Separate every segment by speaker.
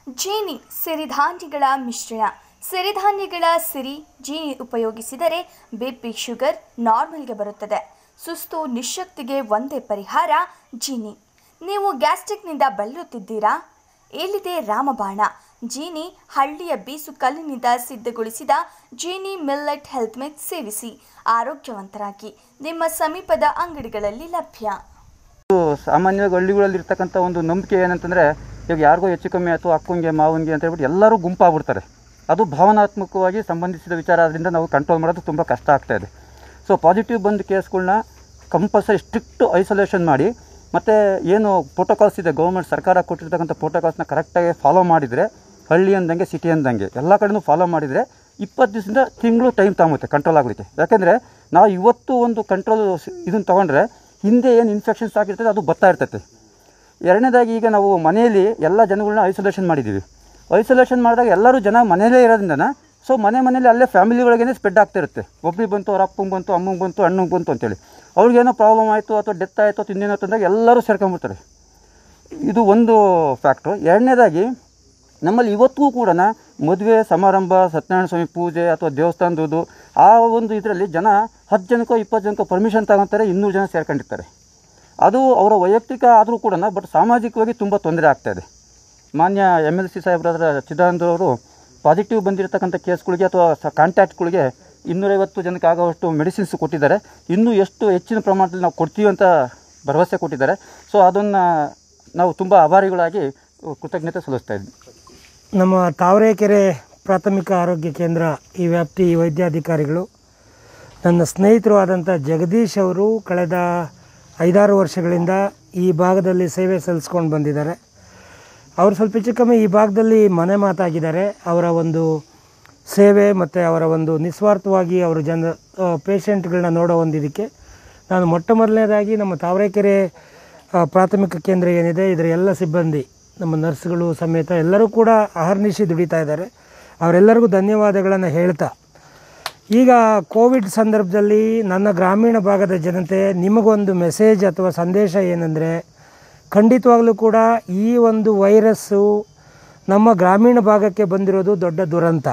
Speaker 1: Jenny ಸಿರಿಧಾನ್ಯಗಳ ಮಿಶ್ರಣ. ಸಿರಿಧಾನ್ಯಗಳ ಸಿರಿ ಜೇನಿ ಉಪಯೋಗಿಸಿದರೆ ಬಿಪಿ ಶುಗರ್ ನಾರ್ಮಲ್ಗೆ ಬರುತ್ತದೆ. ಸುಸ್ತು ನಿಶಕ್ತಿಗೆ ಒಂದೇ ಪರಿಹಾರ ಜೇನಿ. ನೀವು ಗ್ಯಾಸ್ಟ್ರಿಕ್ನಿಂದ ಬಳಲುತ್ತಿದ್ದೀರಾ? ಎಲ್ಲಿದೆ ರಾಮಬಾಣ? ಜೇನಿ ಹಳ್ಳಿಯ ಬೀಸು ಕಲ್ಲಿನಿಂದ ಸಿದ್ಧಗೊಳಿಸಿದ ಜೇನಿ ಮಿಲ್ಲೆಟ್ ಹೆಲ್ತ್ ಮಿಕ್ಸ್ ಸೇವಿಸಿ ಆರೋಗ್ಯವಂತರಾಗಿ. ನಿಮ್ಮ ಸಮೀಪದ ಅಂಗಡಿಗಳಲ್ಲಿ ಲಭ್ಯ.
Speaker 2: ಸಾಮಾನ್ಯವಾಗಿ ಹಳ್ಳಿಗಳಲ್ಲಿ ಇರ್ತಕ್ಕಂಥ ಒಂದು ನಂಬಿಕೆ ಏನಂತಂದರೆ, ಇವಾಗ ಯಾರಿಗೋ ಹೆಚ್ಚು ಕಮ್ಮಿ ಆಯಿತು ಅಕ್ಕಂಗೆ ಮಾವನಿಗೆ ಅಂತ ಹೇಳ್ಬಿಟ್ಟು ಎಲ್ಲರೂ ಗುಂಪಾಗ್ಬಿಡ್ತಾರೆ. ಅದು ಭಾವನಾತ್ಮಕವಾಗಿ ಸಂಬಂಧಿಸಿದ ವಿಚಾರ. ಆದ್ದರಿಂದ ನಾವು ಕಂಟ್ರೋಲ್ ಮಾಡೋದು ತುಂಬ ಕಷ್ಟ ಆಗ್ತಾಯಿದೆ. ಸೊ ಪಾಸಿಟಿವ್ ಬಂದ ಕೇಸ್ಗಳನ್ನ ಕಂಪಲ್ಸರಿ ಸ್ಟ್ರಿಕ್ಟ್ ಐಸೋಲೇಷನ್ ಮಾಡಿ, ಮತ್ತು ಏನು ಪ್ರೋಟೋಕಾಲ್ಸ್ ಇದೆ, ಗೌರ್ಮೆಂಟ್ ಸರ್ಕಾರ ಕೊಟ್ಟಿರ್ತಕ್ಕಂಥ ಪ್ರೋಟೋಕಾಲ್ಸ್ನ ಕರೆಕ್ಟಾಗಿ ಫಾಲೋ ಮಾಡಿದರೆ, ಹಳ್ಳಿ ಅಂದಂಗೆ ಸಿಟಿ ಅಂದಂಗೆ ಎಲ್ಲ ಕಡೆಯೂ ಫಾಲೋ ಮಾಡಿದರೆ 20 ದಿವಸದಿಂದ ತಿಂಗಳು ಟೈಮ್ ತಗೊಳುತ್ತೆ ಕಂಟ್ರೋಲ್ ಆಗಲಿಕ್ಕೆ. ಯಾಕೆಂದರೆ ನಾವು ಇವತ್ತು ಒಂದು ಕಂಟ್ರೋಲ್ ಇದನ್ನು ತೊಗೊಂಡ್ರೆ ಹಿಂದೆ ಏನು ಇನ್ಫೆಕ್ಷನ್ಸ್ ಆಗಿರ್ತದೆ ಅದು ಬರ್ತಾ ಇರ್ತೈತೆ. ಎರಡನೇದಾಗಿ ಈಗ ನಾವು ಮನೆಯಲ್ಲಿ ಎಲ್ಲ ಜನಗಳನ್ನ ಐಸೋಲೇಷನ್ ಮಾಡಿದ್ದೀವಿ. ಐಸೋಲೇಷನ್ ಮಾಡಿದಾಗ ಎಲ್ಲರೂ ಜನ ಮನೆಯಲ್ಲೇ ಇರೋದ್ರಿಂದ ಸೊ ಮನೆಯಲ್ಲಿ ಅಲ್ಲೇ ಫ್ಯಾಮಿಲಿ ಒಳಗೇ ಸ್ಪ್ರೆಡ್ ಆಗ್ತಿರುತ್ತೆ. ಒಬ್ರಿಗೆ ಬಂತು, ಅವ್ರ ಅಪ್ಪಂಗೆ ಬಂತು, ಅಮ್ಮಂಗೆ ಬಂತು, ಅಣ್ಣಂಗೆ ಬಂತು ಅಂತೇಳಿ ಅವ್ರಿಗೇನೋ ಪ್ರಾಬ್ಲಮ್ ಆಯಿತು ಅಥವಾ ಡೆತ್ ಆಯಿತು ಅಥವಾ ಇನ್ನೇನೋ ತಂದಾಗ ಎಲ್ಲರೂ ಸೇರ್ಕೊಂಡ್ಬಿಡ್ತಾರೆ. ಇದು ಒಂದು ಫ್ಯಾಕ್ಟ್ರು. ಎರಡನೇದಾಗಿ ನಮ್ಮಲ್ಲಿ ಇವತ್ತಿಗೂ ಕೂಡ ಮದುವೆ ಸಮಾರಂಭ, ಸತ್ಯನಾರಾಯಣ ಸ್ವಾಮಿ ಪೂಜೆ ಅಥವಾ ದೇವಸ್ಥಾನದ್ದು ಆ ಒಂದು ಇದರಲ್ಲಿ ಜನ 10 ಜನಕ್ಕೋ 20 ಜನಕ್ಕೋ ಪರ್ಮಿಷನ್ ತಗೊತಾರೆ, 200 ಜನ ಸೇರ್ಕೊಂಡಿರ್ತಾರೆ. ಅದು ಅವರ ವೈಯಕ್ತಿಕ ಆದರೂ ಕೂಡ ಬಟ್ ಸಾಮಾಜಿಕವಾಗಿ ತುಂಬ ತೊಂದರೆ ಆಗ್ತಾಯಿದೆ. ಮಾನ್ಯ MLC ಸಾಹೇಬ್ರಾದ ಚಿದಾನಂದರವರು ಪಾಸಿಟಿವ್ ಬಂದಿರತಕ್ಕಂಥ ಕೇಸ್ಗಳಿಗೆ ಅಥವಾ ಕಾಂಟ್ಯಾಕ್ಟ್ಗಳಿಗೆ 250 ಜನಕ್ಕೆ ಆಗೋವಷ್ಟು ಮೆಡಿಸಿನ್ಸ್ ಕೊಟ್ಟಿದ್ದಾರೆ. ಇನ್ನೂ ಎಷ್ಟು ಹೆಚ್ಚಿನ ಪ್ರಮಾಣದಲ್ಲಿ ನಾವು ಕೊಡ್ತೀವಿ ಅಂತ ಭರವಸೆ ಕೊಟ್ಟಿದ್ದಾರೆ. ಸೊ ಅದನ್ನು ನಾವು ತುಂಬ ಆಭಾರಿಗಳಾಗಿ ಕೃತಜ್ಞತೆ ಸಲ್ಲಿಸ್ತಾ ಇದ್ವಿ.
Speaker 3: ನಮ್ಮ ತಾವರೆಕೆರೆ ಪ್ರಾಥಮಿಕ ಆರೋಗ್ಯ ಕೇಂದ್ರ ಈ ವ್ಯಾಪ್ತಿ ವೈದ್ಯಾಧಿಕಾರಿಗಳು ನನ್ನ ಸ್ನೇಹಿತರು ಆದಂಥ ಜಗದೀಶ್ ಅವರು ಕಳೆದ 5-6 ವರ್ಷಗಳಿಂದ ಈ ಭಾಗದಲ್ಲಿ ಸೇವೆ ಸಲ್ಲಿಸ್ಕೊಂಡು ಬಂದಿದ್ದಾರೆ. ಅವರು ಸ್ವಲ್ಪ ಹೆಚ್ಚು ಕಮ್ಮಿ ಈ ಭಾಗದಲ್ಲಿ ಮನೆ ಮಾತಾಗಿದ್ದಾರೆ. ಅವರ ಒಂದು ಸೇವೆ ಮತ್ತು ಅವರ ಒಂದು ನಿಸ್ವಾರ್ಥವಾಗಿ ಅವರು ಪೇಷಂಟ್ಗಳನ್ನ ನೋಡೋ ಒಂದು ಇದಕ್ಕೆ ನಾನು ಮೊಟ್ಟ ಮೊದಲನೇದಾಗಿ ನಮ್ಮ ತಾವರೆಕೆರೆ ಪ್ರಾಥಮಿಕ ಕೇಂದ್ರ ಏನಿದೆ ಇದರ ಎಲ್ಲ ಸಿಬ್ಬಂದಿ, ನಮ್ಮ ನರ್ಸ್ಗಳು ಸಮೇತ ಎಲ್ಲರೂ ಕೂಡ ಅಹರ್ನಿಶಿ ದುಡಿತಾ ಇದ್ದಾರೆ. ಅವರೆಲ್ಲರಿಗೂ ಧನ್ಯವಾದಗಳನ್ನು ಹೇಳ್ತಾ, ಈಗ ಕೋವಿಡ್ ಸಂದರ್ಭದಲ್ಲಿ ನನ್ನ ಗ್ರಾಮೀಣ ಭಾಗದ ಜನತೆ ನಿಮಗೊಂದು ಮೆಸೇಜ್ ಅಥವಾ ಸಂದೇಶ ಏನಂದರೆ, ಖಂಡಿತವಾಗಲೂ ಕೂಡ ಈ ಒಂದು ವೈರಸ್ಸು ನಮ್ಮ ಗ್ರಾಮೀಣ ಭಾಗಕ್ಕೆ ಬಂದಿರೋದು ದೊಡ್ಡ ದುರಂತ.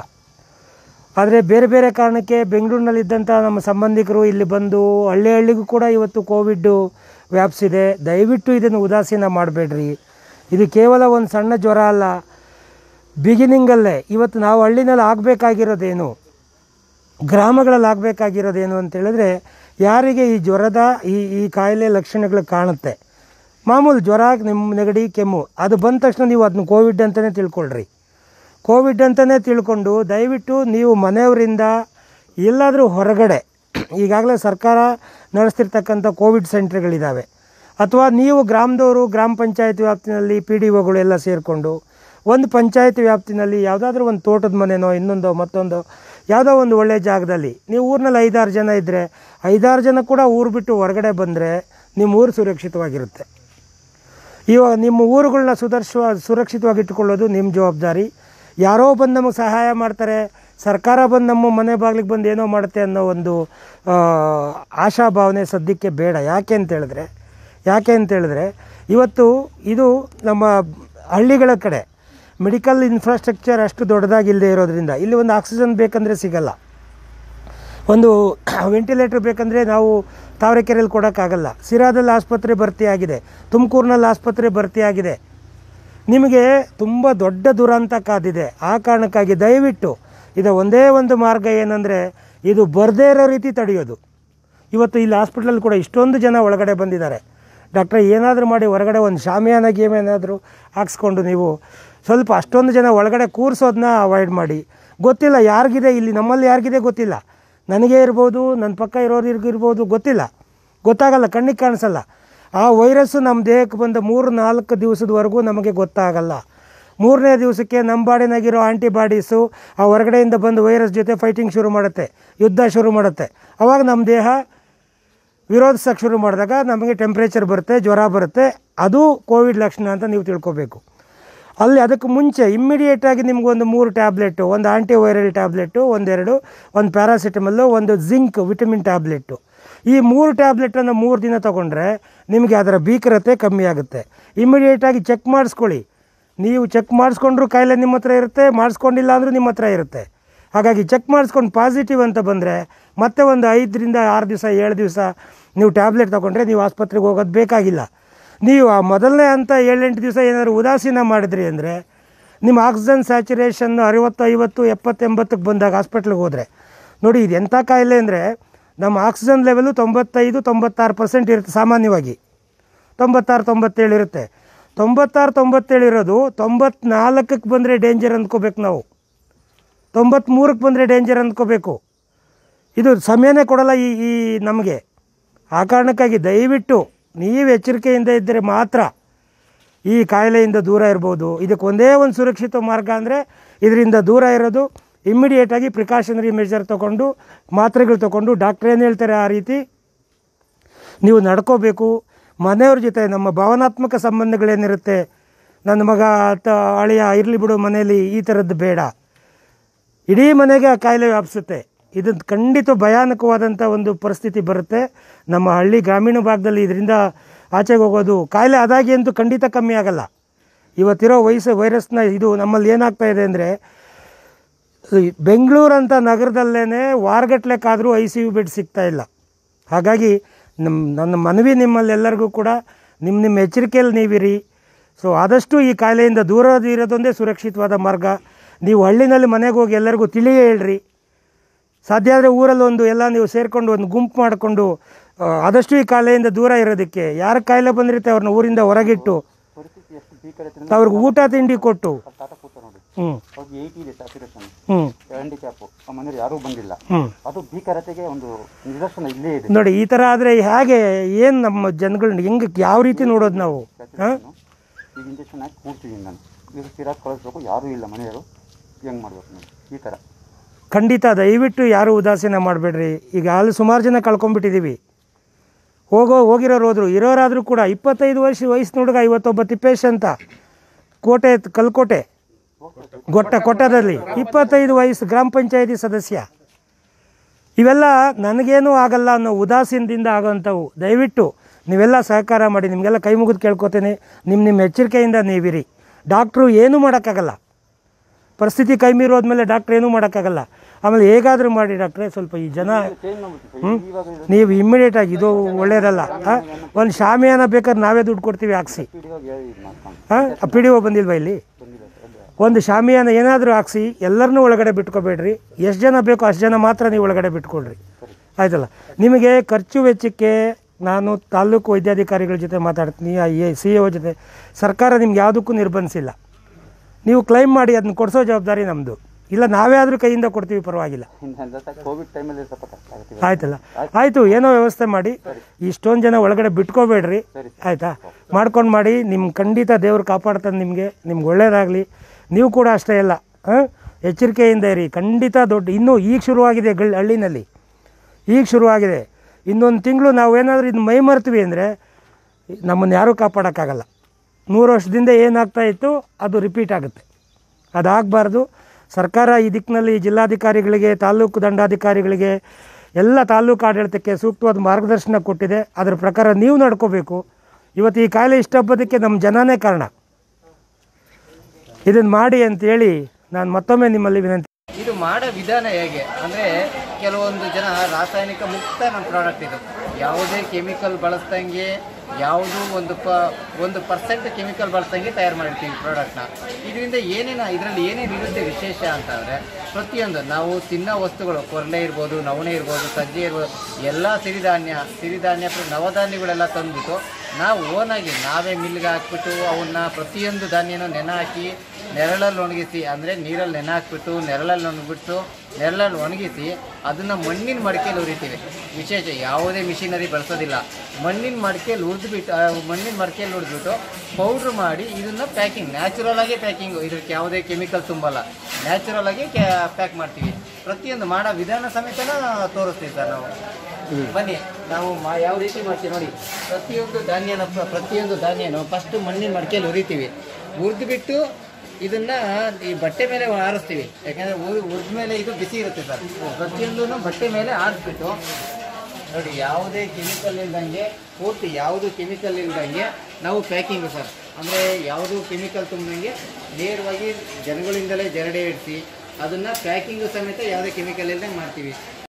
Speaker 3: ಆದರೆ ಬೇರೆ ಬೇರೆ ಕಾರಣಕ್ಕೆ ಬೆಂಗಳೂರಿನಲ್ಲಿದ್ದಂಥ ನಮ್ಮ ಸಂಬಂಧಿಕರು ಇಲ್ಲಿ ಬಂದು ಹಳ್ಳಿಗೂ ಕೂಡ ಇವತ್ತು ಕೋವಿಡ್ಡು ವ್ಯಾಪಿಸಿದೆ. ದಯವಿಟ್ಟು ಇದನ್ನು ಉದಾಸೀನ ಮಾಡಬೇಡ್ರಿ. ಇದು ಕೇವಲ ಒಂದು ಸಣ್ಣ ಜ್ವರ ಅಲ್ಲ. ಬಿಗಿನಿಂಗಲ್ಲೇ ಇವತ್ತು ನಾವು ಹಳ್ಳಿನಲ್ಲಿ ಆಗಬೇಕಾಗಿರೋದೇನು, ಗ್ರಾಮಗಳಲ್ಲಿ ಆಗಬೇಕಾಗಿರೋದೇನು ಅಂತೇಳಿದ್ರೆ, ಯಾರಿಗೆ ಈ ಜ್ವರದ ಈ ಕಾಯಿಲೆ ಲಕ್ಷಣಗಳು ಕಾಣುತ್ತೆ, ಮಾಮೂಲು ಜ್ವರ, ನೆಗಡಿ, ಕೆಮ್ಮು, ಅದು ಬಂದ ತಕ್ಷಣ ನೀವು ಅದನ್ನ ಕೋವಿಡ್ ಅಂತಲೇ ತಿಳ್ಕೊಳ್ರಿ. ಕೋವಿಡ್ ಅಂತಲೇ ತಿಳ್ಕೊಂಡು ದಯವಿಟ್ಟು ನೀವು ಮನೆಯವರಿಂದ ಎಲ್ಲಾದರೂ ಹೊರಗಡೆ, ಈಗಾಗಲೇ ಸರ್ಕಾರ ನಡೆಸ್ತಿರ್ತಕ್ಕಂಥ ಕೋವಿಡ್ ಸೆಂಟ್ರ್ಗಳಿದ್ದಾವೆ, ಅಥವಾ ನೀವು ಗ್ರಾಮದವರು ಗ್ರಾಮ ಪಂಚಾಯತ್ ವ್ಯಾಪ್ತಿನಲ್ಲಿ PDOಗಳು ಎಲ್ಲ ಸೇರಿಕೊಂಡು ಒಂದು ಪಂಚಾಯತ್ ವ್ಯಾಪ್ತಿನಲ್ಲಿ ಯಾವುದಾದ್ರೂ ಒಂದು ತೋಟದ ಮನೆನೋ ಇನ್ನೊಂದೋ ಮತ್ತೊಂದು ಯಾವುದೋ ಒಂದು ಒಳ್ಳೆಯ ಜಾಗದಲ್ಲಿ ನೀವು ಊರಿನಲ್ಲಿ 5-6 ಜನ ಇದ್ದರೆ 5-6 ಜನ ಕೂಡ ಊರು ಬಿಟ್ಟು ಹೊರಗಡೆ ಬಂದರೆ ನಿಮ್ಮ ಊರು ಸುರಕ್ಷಿತವಾಗಿರುತ್ತೆ. ಇವಾಗ ನಿಮ್ಮ ಊರುಗಳನ್ನ ಸುರಕ್ಷಿತವಾಗಿಟ್ಟುಕೊಳ್ಳೋದು ನಿಮ್ಮ ಜವಾಬ್ದಾರಿ. ಯಾರೋ ಬಂದು ನಮಗೆ ಸಹಾಯ ಮಾಡ್ತಾರೆ, ಸರ್ಕಾರ ಬಂದು ನಮ್ಮ ಮನೆ ಬಾಗಿಲಿಗೆ ಬಂದು ಏನೋ ಮಾಡುತ್ತೆ ಅನ್ನೋ ಒಂದು ಆಶಾಭಾವನೆ ಸದ್ಯಕ್ಕೆ ಬೇಡ. ಯಾಕೆ ಅಂತೇಳಿದ್ರೆ ಇವತ್ತು ಇದು ನಮ್ಮ ಹಳ್ಳಿಗಳ ಕಡೆ ಮೆಡಿಕಲ್ ಇನ್ಫ್ರಾಸ್ಟ್ರಕ್ಚರ್ ಅಷ್ಟು ದೊಡ್ಡದಾಗಿಲ್ಲದೆ ಇರೋದ್ರಿಂದ ಇಲ್ಲಿ ಒಂದು ಆಕ್ಸಿಜನ್ ಬೇಕಂದರೆ ಸಿಗಲ್ಲ, ಒಂದು ವೆಂಟಿಲೇಟರ್ ಬೇಕಂದರೆ ನಾವು ತಾವರೆಕೆರೆಯಲ್ಲಿ ಕೊಡೋಕ್ಕಾಗಲ್ಲ. ಸಿರಾದಲ್ಲಿ ಆಸ್ಪತ್ರೆ ಭರ್ತಿಯಾಗಿದೆ, ತುಮಕೂರಿನಲ್ಲಿ ಆಸ್ಪತ್ರೆ ಭರ್ತಿಯಾಗಿದೆ. ನಿಮಗೆ ತುಂಬ ದೊಡ್ಡ ದುರಂತ ಕಾದಿದೆ. ಆ ಕಾರಣಕ್ಕಾಗಿ ದಯವಿಟ್ಟು ಇದು ಒಂದೇ ಒಂದು ಮಾರ್ಗ ಏನಂದರೆ, ಇದು ಬರದೇ ಇರೋ ರೀತಿ ತಡೆಯೋದು. ಇವತ್ತು ಇಲ್ಲಿ ಹಾಸ್ಪಿಟ್ಲಲ್ಲಿ ಕೂಡ ಇಷ್ಟೊಂದು ಜನ ಒಳಗಡೆ ಬಂದಿದ್ದಾರೆ. ಡಾಕ್ಟ್ರೆ ಏನಾದರೂ ಮಾಡಿ ಹೊರಗಡೆ ಒಂದು ಶಾಮಿಯಾನ ಏನಾದರೂ ಹಾಕ್ಸ್ಕೊಂಡು ನೀವು ಸ್ವಲ್ಪ ಅಷ್ಟೊಂದು ಜನ ಒಳಗಡೆ ಕೂರಿಸೋದನ್ನ ಅವಾಯ್ಡ್ ಮಾಡಿ. ಗೊತ್ತಿಲ್ಲ ಯಾರಿಗಿದೆ ಇಲ್ಲಿ, ನಮ್ಮಲ್ಲಿ ಯಾರಿಗಿದೆ ಗೊತ್ತಿಲ್ಲ, ನನಗೇ ಇರ್ಬೋದು, ನನ್ನ ಪಕ್ಕ ಇರೋರಿಗಿರ್ಬೋದು, ಗೊತ್ತಾಗಲ್ಲ, ಕಣ್ಣಿಗೆ ಕಾಣಿಸಲ್ಲ. ಆ ವೈರಸ್ಸು ನಮ್ಮ ದೇಹಕ್ಕೆ ಬಂದ 3-4 ದಿವಸದವರೆಗೂ ನಮಗೆ ಗೊತ್ತಾಗಲ್ಲ. 3ನೇ ದಿವಸಕ್ಕೆ ನಮ್ಮ ಬಾಡಿನಾಗಿರೋ ಆಂಟಿಬಾಡೀಸು ಆ ಹೊರಗಡೆಯಿಂದ ಬಂದು ವೈರಸ್ ಜೊತೆ ಫೈಟಿಂಗ್ ಶುರು ಮಾಡುತ್ತೆ, ಯುದ್ಧ ಶುರು ಮಾಡುತ್ತೆ. ಆವಾಗ ನಮ್ಮ ದೇಹ ವಿರೋಧಿಸೋಕ್ಕೆ ಶುರು ಮಾಡಿದಾಗ ನಮಗೆ ಟೆಂಪ್ರೇಚರ್ ಬರುತ್ತೆ, ಜ್ವರ ಬರುತ್ತೆ. ಅದು ಕೋವಿಡ್ ಲಕ್ಷಣ ಅಂತ ನೀವು ತಿಳ್ಕೊಬೇಕು. ಅದಕ್ಕೆ ಮುಂಚೆ ಇಮ್ಮಿಡಿಯೇಟಾಗಿ ನಿಮಗೊಂದು 3 ಟ್ಯಾಬ್ಲೆಟು, ಒಂದು ಆಂಟಿವೈರಲ್ ಟ್ಯಾಬ್ಲೆಟು, ಒಂದು ಪ್ಯಾರಾಸಿಟಮಲ್ಲು, ಒಂದು ಜಿಂಕ್ ವಿಟಮಿನ್ ಟ್ಯಾಬ್ಲೆಟು, ಈ 3 ಟ್ಯಾಬ್ಲೆಟನ್ನು 3 ದಿನ ತೊಗೊಂಡ್ರೆ ನಿಮಗೆ ಅದರ ಭೀಕರತೆ ಕಮ್ಮಿ ಆಗುತ್ತೆ. ಇಮ್ಮಿಡಿಯೇಟಾಗಿ ಚೆಕ್ ಮಾಡಿಸ್ಕೊಳ್ಳಿ. ನೀವು ಚೆಕ್ ಮಾಡಿಸ್ಕೊಂಡ್ರೂ ಕಾಯಿಲೆ ನಿಮ್ಮ ಹತ್ರ ಇರುತ್ತೆ, ಮಾಡಿಸ್ಕೊಂಡಿಲ್ಲ ಅಂದರೂ ನಿಮ್ಮ ಹತ್ರ ಇರುತ್ತೆ. ಹಾಗಾಗಿ ಚೆಕ್ ಮಾಡಿಸ್ಕೊಂಡು ಪಾಸಿಟಿವ್ ಅಂತ ಬಂದರೆ ಮತ್ತೆ ಒಂದು 5ರಿಂದ 6 ದಿವಸ 7 ದಿವಸ ನೀವು ಟ್ಯಾಬ್ಲೆಟ್ ತೊಗೊಂಡ್ರೆ ನೀವು ಆಸ್ಪತ್ರೆಗೆ ಹೋಗೋದು ಬೇಕಾಗಿಲ್ಲ. ನೀವು ಆ ಮೊದಲನೇ ಹಂತ 7-8 ದಿವಸ ಏನಾದರೂ ಉದಾಸೀನ ಮಾಡಿದ್ರಿ ಅಂದರೆ ನಿಮ್ಮ ಆಕ್ಸಿಜನ್ ಸ್ಯಾಚುರೇಷನ್ 60, 50, 70, 80ಕ್ಕೆ ಬಂದಾಗ ಹಾಸ್ಪಿಟ್ಲಿಗೆ ಹೋದರೆ ನೋಡಿ, ಇದು ಎಂಥ ಕಾಯಿಲೆ ಅಂದರೆ ನಮ್ಮ ಆಕ್ಸಿಜನ್ ಲೆವೆಲು 95-96% ಇರುತ್ತೆ. ಸಾಮಾನ್ಯವಾಗಿ 96-97 ಇರುತ್ತೆ. 96-97 ಇರೋದು 94ಕ್ಕೆ ಬಂದರೆ ಡೇಂಜರ್ ಅಂದ್ಕೋಬೇಕು ನಾವು, 93ಕ್ಕೆ ಬಂದರೆ ಡೇಂಜರ್ ಅಂದ್ಕೋಬೇಕು. ಇದು ಸಮಯನೇ ಕೊಡಲ್ಲ ಈ ನಮಗೆ. ಆ ಕಾರಣಕ್ಕಾಗಿ ದಯವಿಟ್ಟು ನೀವು ಎಚ್ಚರಿಕೆಯಿಂದ ಇದ್ದರೆ ಮಾತ್ರ ಈ ಕಾಯಿಲೆಯಿಂದ ದೂರ ಇರ್ಬೋದು. ಇದಕ್ಕೆ ಒಂದೇ ಒಂದು ಸುರಕ್ಷಿತ ಮಾರ್ಗ ಅಂದರೆ ಇದರಿಂದ ದೂರ ಇರೋದು, ಇಮ್ಮಿಡಿಯೇಟಾಗಿ ಪ್ರಿಕಾಷನರಿ ಮೆಷರ್ ತೊಗೊಂಡು ಮಾತ್ರೆಗಳು ತೊಗೊಂಡು ಡಾಕ್ಟ್ರ್ ಏನು ಹೇಳ್ತಾರೆ ಆ ರೀತಿ ನೀವು ನಡ್ಕೋಬೇಕು. ಮನೆಯವ್ರ ಜೊತೆ ನಮ್ಮ ಭಾವನಾತ್ಮಕ ಸಂಬಂಧಗಳೇನಿರುತ್ತೆ, ನನ್ನ ಮಗ ಅಳಿಯ ಇರಲಿ ಬಿಡು ಮನೆಯಲ್ಲಿ, ಈ ಥರದ್ದು ಬೇಡ. ಇಡೀ ಮನೆಗೆ ಆ ಕಾಯಿಲೆ ವ್ಯಾಪಿಸುತ್ತೆ. ಇದು ಖಂಡಿತ ಭಯಾನಕವಾದಂಥ ಒಂದು ಪರಿಸ್ಥಿತಿ ಬರುತ್ತೆ. ನಮ್ಮ ಹಳ್ಳಿ ಗ್ರಾಮೀಣ ಭಾಗದಲ್ಲಿ ಇದರಿಂದ ಆಚೆಗೆ ಹೋಗೋದು, ಕಾಯಿಲೆ ಆದಾಗಿ ಅಂತೂ ಖಂಡಿತ ಕಮ್ಮಿ ಆಗಲ್ಲ. ಇವತ್ತಿರೋ ವೈರಸ್ನ ಇದು ನಮ್ಮಲ್ಲಿ ಏನಾಗ್ತಾ ಇದೆ ಅಂದರೆ, ಬೆಂಗಳೂರಂಥ ನಗರದಲ್ಲೇ ವಾರಗಟ್ಲೆಕಾದರೂ ICU ಬೆಡ್ ಸಿಗ್ತಾ ಇಲ್ಲ. ಹಾಗಾಗಿ ನನ್ನ ಮನವಿ ನಿಮ್ಮಲ್ಲೆಲ್ಲರಿಗೂ ಕೂಡ ನಿಮ್ಮ ಎಚ್ಚರಿಕೆಯಲ್ಲಿ ನೀವಿರಿ. ಸೊ ಆದಷ್ಟು ಈ ಕಾಯಿಲೆಯಿಂದ ದೂರ ಇರೋದೊಂದೇ ಸುರಕ್ಷಿತವಾದ ಮಾರ್ಗ. ನೀವು ಹಳ್ಳಿನಲ್ಲಿ ಮನೆಗೆ ಹೋಗಿ ಎಲ್ಲರಿಗೂ ತಿಳಿಯೇ ಹೇಳ್ರಿ. ಸಾಧ್ಯ ಆದರೆ ಊರಲ್ಲಿ ಎಲ್ಲ ನೀವು ಸೇರಿಕೊಂಡು ಒಂದು ಗುಂಪು ಮಾಡಿಕೊಂಡು ಆದಷ್ಟು ಈ ಕಾಯಿಲೆಯಿಂದ ದೂರ ಇರೋದಕ್ಕೆ, ಯಾರ ಕಾಯಿಲೆ ಬಂದಿರುತ್ತೆ ಅವ್ರನ್ನ ಊರಿಂದ ಹೊರಗಿಟ್ಟು ಅವ್ರಿಗೆ ಊಟ ತಿಂಡಿ ಕೊಟ್ಟು
Speaker 2: ಯಾರೂ ಬಂದಿಲ್ಲ. ಅದು ಭೀಕರತೆಗೆ ಒಂದು ನಿದರ್ಶನ ಇಲ್ಲೇ ಇದೆ
Speaker 3: ನೋಡಿ. ಈ ಥರ ಆದರೆ ಹೇಗೆ, ಏನು ನಮ್ಮ ಜನಗಳನ್ನ ಹೆಂಗೆ ಯಾವ ರೀತಿ ನೋಡೋದು ನಾವು?
Speaker 2: ಈಗ ಇಂಜೆಕ್ಷನ್ ಹಾಕಿ ಕೂಡ್ತೀವಿ, ನಾನು ಈಗ ಸಿರಾಕ್ ಕಳಿಸ್ಬೇಕು, ಯಾರೂ ಇಲ್ಲ ಮನೆಯವರು, ಹೆಂಗೆ ಮಾಡ್ಬೇಕು ನಾವು? ಈ ಥರ
Speaker 3: ಖಂಡಿತ ದಯವಿಟ್ಟು ಯಾರೂ ಉದಾಸೀನ ಮಾಡಬೇಡ್ರಿ. ಈಗ ಅಲ್ಲಿ ಸುಮಾರು ಜನ ಕಳ್ಕೊಂಡ್ಬಿಟ್ಟಿದ್ದೀವಿ. ಹೋಗಿರೋರು ಹೋದರು, ಇರೋರಾದರೂ ಕೂಡ 25 ವಯಸ್ಸಿನ ಹುಡುಗ, 51 ತಿಪ್ಪೇಶ್ ಅಂತ ಕಲ್ಕೋಟೆ ಕೊಟ್ಟದಲ್ಲಿ 25 ವಯಸ್ಸು ಗ್ರಾಮ ಪಂಚಾಯತಿ ಸದಸ್ಯ. ಇವೆಲ್ಲ ನನಗೇನೂ ಆಗಲ್ಲ ಅನ್ನೋ ಉದಾಸೀನದಿಂದ ಆಗೋಂಥವು. ದಯವಿಟ್ಟು ನೀವೆಲ್ಲ ಸಹಕಾರ ಮಾಡಿ, ನಿಮಗೆಲ್ಲ ಕೈ ಮುಗಿದು ಕೇಳ್ಕೊತೇನೆ. ನಿಮ್ಮ ಎಚ್ಚರಿಕೆಯಿಂದ ನೀವಿರಿ. ಡಾಕ್ಟ್ರು ಏನೂ ಮಾಡೋಕ್ಕಾಗಲ್ಲ, ಪರಿಸ್ಥಿತಿ ಕೈ ಮೀರೋದ್ಮೇಲೆ ಡಾಕ್ಟ್ರ್ ಏನೂ ಮಾಡೋಕ್ಕಾಗಲ್ಲ. ಆಮೇಲೆ ಹೇಗಾದರೂ ಮಾಡಿ ಡಾಕ್ಟ್ರೇ, ಸ್ವಲ್ಪ ಈ ಜನ ನೀವು ಇಮ್ಮಿಡಿಯೇಟಾಗಿ, ಇದು ಒಳ್ಳೆಯದಲ್ಲ. ಒಂದು ಶಾಮಿಯಾನ ಬೇಕಾದ್ರೆ ನಾವೇ ದುಡ್ಡು ಕೊಡ್ತೀವಿ ಹಾಕ್ಸಿ. PDO ಬಂದಿಲ್ವಾ ಇಲ್ಲಿ? ಒಂದು ಶಾಮಿಯಾನ ಏನಾದರೂ ಹಾಕ್ಸಿ, ಎಲ್ಲರನ್ನೂ ಒಳಗಡೆ ಬಿಟ್ಕೋಬೇಡ್ರಿ. ಎಷ್ಟು ಜನ ಬೇಕೋ ಅಷ್ಟು ಜನ ಮಾತ್ರ ನೀವು ಒಳಗಡೆ ಬಿಟ್ಕೊಳ್ರಿ, ಆಯ್ತಲ್ಲ? ನಿಮಗೆ ಖರ್ಚು ವೆಚ್ಚಕ್ಕೆ ನಾನು ತಾಲೂಕು ವೈದ್ಯಾಧಿಕಾರಿಗಳ ಜೊತೆ ಮಾತಾಡ್ತೀನಿ, CO ಜೊತೆ. ಸರ್ಕಾರ ನಿಮ್ಗೆ ಯಾವುದಕ್ಕೂ ನಿರ್ಬಂಧಿಸಿಲ್ಲ. ನೀವು ಕ್ಲೈಮ್ ಮಾಡಿ ಅದನ್ನ ಕೊಡಿಸೋ ಜವಾಬ್ದಾರಿ ನಮ್ಮದು. ಇಲ್ಲ ನಾವೇ ಆದರೂ ಕೈಯಿಂದ ಕೊಡ್ತೀವಿ, ಪರವಾಗಿಲ್ಲ. ಆಯ್ತಲ್ಲ? ಆಯಿತು, ಏನೋ ವ್ಯವಸ್ಥೆ ಮಾಡಿ. ಇಷ್ಟೊಂದು ಜನ ಒಳಗಡೆ ಬಿಟ್ಕೋಬೇಡ್ರಿ, ಆಯಿತಾ? ಮಾಡ್ಕೊಂಡು ಮಾಡಿ. ನಿಮ್ಮ ಖಂಡಿತ ದೇವ್ರು ಕಾಪಾಡ್ತಾನೆ ನಿಮ್ಗೆ ಒಳ್ಳೇದಾಗಲಿ. ನೀವು ಕೂಡ ಅಷ್ಟೇ ಎಲ್ಲ ಎಚ್ಚರಿಕೆಯಿಂದ ಇರಿ. ಖಂಡಿತ ಇನ್ನೂ ಈಗ ಶುರುವಾಗಿದೆ ಹಳ್ಳಿನಲ್ಲಿ, ಈಗ ಶುರುವಾಗಿದೆ. ಇನ್ನೊಂದು ತಿಂಗಳು ನಾವೇನಾದರೂ ಇದು ಮೈ ಮರ್ತೀವಿ ಅಂದರೆ ನಮ್ಮನ್ನು ಯಾರೂ ಕಾಪಾಡೋಕ್ಕಾಗಲ್ಲ. 100 ವರ್ಷದಿಂದ ಏನಾಗ್ತಾ ಇತ್ತು ಅದು ರಿಪೀಟ್ ಆಗುತ್ತೆ. ಅದಾಗಬಾರ್ದು. ಸರ್ಕಾರ ಈ ದಿಕ್ಕಿನಲ್ಲಿ ಜಿಲ್ಲಾಧಿಕಾರಿಗಳಿಗೆ, ತಾಲೂಕು ದಂಡಾಧಿಕಾರಿಗಳಿಗೆ, ಎಲ್ಲ ತಾಲೂಕು ಆಡಳಿತಕ್ಕೆ ಸೂಕ್ತವಾದ ಮಾರ್ಗದರ್ಶನ ಕೊಟ್ಟಿದೆ. ಅದರ ಪ್ರಕಾರ ನೀವು ನಡ್ಕೋಬೇಕು. ಇವತ್ತು ಈ ಕಾಯಿಲೆ ಇಷ್ಟಪಡೋದಕ್ಕೆ ನಮ್ಮ ಜನನೇ ಕಾರಣ. ಇದನ್ನು ಮಾಡಿ ಅಂತೇಳಿ ನಾನು ಮತ್ತೊಮ್ಮೆ ನಿಮ್ಮಲ್ಲಿ ವಿನಂತಿ.
Speaker 4: ಇದು ಮಾಡೋ ವಿಧಾನ ಹೇಗೆ ಅಂದರೆ, ಕೆಲವೊಂದು ಜನ ರಾಸಾಯನಿಕ ಮುಕ್ತ ನಮ್ಮ ಪ್ರಾಡಕ್ಟ್ ಇದು, ಯಾವುದೇ ಕೆಮಿಕಲ್ ಬಳಸ್ದಂಗೆ, ಯಾವುದೂ ಒಂದು 1% ಕೆಮಿಕಲ್ ಬಳಸ್ದಂಗೆ ತಯಾರು ಮಾಡಿರ್ತೀವಿ ಪ್ರಾಡಕ್ಟ್ನ. ಇದರಿಂದ ಇದರಲ್ಲಿ ಏನೇನು ಇರುತ್ತೆ ವಿಶೇಷ ಅಂತಂದರೆ, ಪ್ರತಿಯೊಂದು ನಾವು ತಿನ್ನೋ ವಸ್ತುಗಳು, ಕೊರಲೆ ಇರ್ಬೋದು, ನವಣೆ ಇರ್ಬೋದು, ಸಜ್ಜೆ ಇರ್ಬೋದು, ಎಲ್ಲ ಸಿರಿಧಾನ್ಯ ನವಧಾನ್ಯಗಳೆಲ್ಲ ತಂದುಬಿಟ್ಟು ನಾವು ಓನಾಗಿ ನಾವೇ ಮಿಲ್ಗೆ ಹಾಕ್ಬಿಟ್ಟು ಅವನ್ನ ಪ್ರತಿಯೊಂದು ಧಾನ್ಯನೂ ನೆನೆ ಹಾಕಿ ನೆರಳಲ್ಲಿ ಒಣಗಿಸಿ, ಅಂದರೆ ನೀರಲ್ಲಿ ನೆನೆ ಹಾಕ್ಬಿಟ್ಟು ನೆರಳಲ್ಲಿ ಒಣಗಿಸಿ ಅದನ್ನು ಮಣ್ಣಿನ ಮಡಿಕೆಯಲ್ಲಿ ಹುರಿತೀವಿ. ವಿಶೇಷ ಯಾವುದೇ ಮಿಷಿನರಿ ಬಳಸೋದಿಲ್ಲ. ಮಣ್ಣಿನ ಮಡಿಕೆಯಲ್ಲಿ ಹುರಿದ್ಬಿಟ್ಟು ಪೌಡ್ರ್ ಮಾಡಿ ಇದನ್ನು ಪ್ಯಾಕಿಂಗ್, ನ್ಯಾಚುರಲ್ ಆಗಿ ಪ್ಯಾಕಿಂಗು, ಇದಕ್ಕೆ ಯಾವುದೇ ಕೆಮಿಕಲ್ ತುಂಬಲ್ಲ, ನ್ಯಾಚುರಲ್ ಆಗಿ ಪ್ಯಾಕ್ ಮಾಡ್ತೀವಿ. ಪ್ರತಿಯೊಂದು ಮಾಡೋ ವಿಧಾನ ಸಮೇತನ ತೋರಿಸ್ತೀವಿ ಸರ್ ನಾವು. ಬನ್ನಿ, ನಾವು ಯಾವ ರೀತಿ ಮಾಡ್ತೀವಿ ನೋಡಿ. ಪ್ರತಿಯೊಂದು ಧಾನ್ಯನೂ ಫಸ್ಟು ಮಣ್ಣಿನ ಮಡಿಕೆಯಲ್ಲಿ ಹುರಿದ್ಬಿಟ್ಟು ಇದನ್ನು ಈ ಬಟ್ಟೆ ಮೇಲೆ ಆರಿಸ್ತೀವಿ. ಯಾಕೆಂದರೆ ಹುರಿದ ಮೇಲೆ ಇದು ಬಿಸಿ ಇರುತ್ತೆ ಸರ್. ಪ್ರತಿಯೊಂದೂ ಬಟ್ಟೆ ಮೇಲೆ ಆರಿಸ್ಬಿಟ್ಟು ನೋಡಿ, ಯಾವುದೇ ಕೆಮಿಕಲ್ ಇಲ್ದಂಗೆ, ಪೂರ್ತಿ ಯಾವುದು ಕೆಮಿಕಲ್ ಇಲ್ದಂಗೆ ನಾವು ಪ್ಯಾಕಿಂಗು ಸರ್. ಅಂದರೆ ಯಾವುದೂ ಕೆಮಿಕಲ್ ತುಂಬಿದಂಗೆ ನೇರವಾಗಿ ಜನಗಳಿಂದಲೇ ಜರಡೆ ಇಡಿಸಿ ಅದನ್ನು ಪ್ಯಾಕಿಂಗು ಸಮೇತ ಯಾವುದೇ ಕೆಮಿಕಲ್ ಇಲ್ಲದೆ ಮಾಡ್ತೀವಿ.